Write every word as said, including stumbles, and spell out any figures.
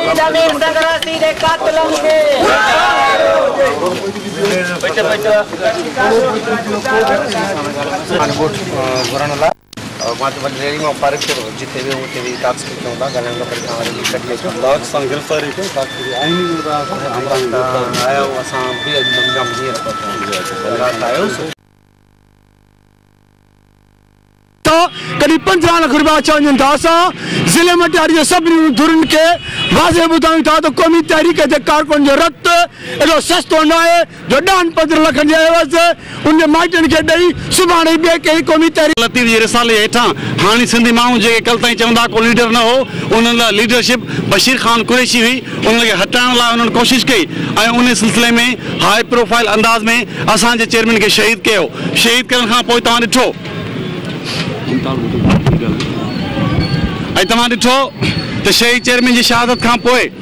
शहीद अमीर संग्रासी दे कातिलों के बैठो बैठो घुरण ला मां तो रेली में पार्क करो जिथे भी होते भी टास्क क्यों ला गलन का पर खाने की कट ले लॉक संगिरफारी को ताकि आईनी गुरदा हमरा आया असा भी एकदम जी रखो आयो करीब पंद्रह लाख रुपया चाहिए था असा जिले में तैयारी सभी धुरन के वाजे बुधाऊं था तो कौमी तहरीक के कारकुन जो रत एडो सस्तो न है जो डान पंद्रह लाख जे वसे उन माइटन के दई सुभाणे बे के कौमी तहरीक लतीफ जे रिसाले हेठा हानी सिंधी माण्हू जे कल ताईं चवंदा को लीडर न हो उन लीडरशिप बशीर खान कुरैशी हुई उन के हटाइण लाइ उन्हनि कोशिश कई ऐं उन सिलसिले में हाई प्रोफाइल अंदाज में असां जे चेयरमैन के शहीद कयो शहीद करण खां पोइ तव्हां ॾिठो ऐं तव्हां ॾिठो त शहीद चेयरमैन जी शहादत खां पोइ